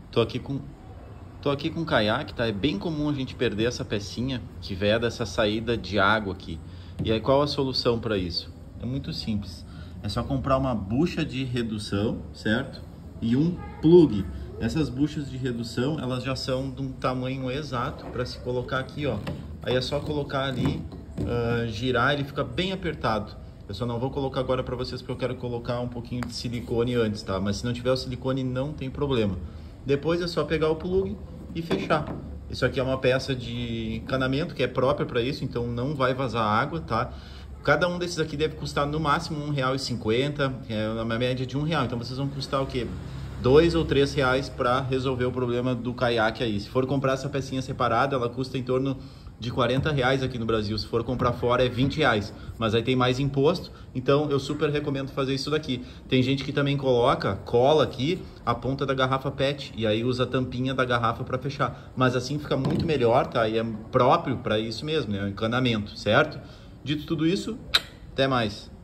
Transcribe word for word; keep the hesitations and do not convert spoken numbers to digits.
Tô aqui com, tô aqui com um caiaque, tá? É bem comum a gente perder essa pecinha que veda essa saída de água aqui. E aí qual a solução para isso? É muito simples. É só comprar uma bucha de redução, certo? E um plug. Essas buchas de redução, elas já são de um tamanho exato para se colocar aqui, ó. Aí é só colocar ali, uh, girar, ele fica bem apertado. Eu só não vou colocar agora para vocês porque eu quero colocar um pouquinho de silicone antes, tá? Mas se não tiver o silicone, não tem problema. Depois é só pegar o plug e fechar. Isso aqui é uma peça de encanamento que é própria para isso, então não vai vazar água, tá? Cada um desses aqui deve custar no máximo um real e cinquenta, é uma média de um real. Então vocês vão custar o quê? Dois ou três reais para resolver o problema do caiaque aí. Se for comprar essa pecinha separada, ela custa em torno de quarenta reais aqui no Brasil. Se for comprar fora é vinte reais, mas aí tem mais imposto, então eu super recomendo fazer isso daqui. Tem gente que também coloca, cola aqui a ponta da garrafa pet e aí usa a tampinha da garrafa para fechar, mas assim fica muito melhor, tá? E é próprio para isso mesmo, né? O encanamento, certo? Dito tudo isso, até mais.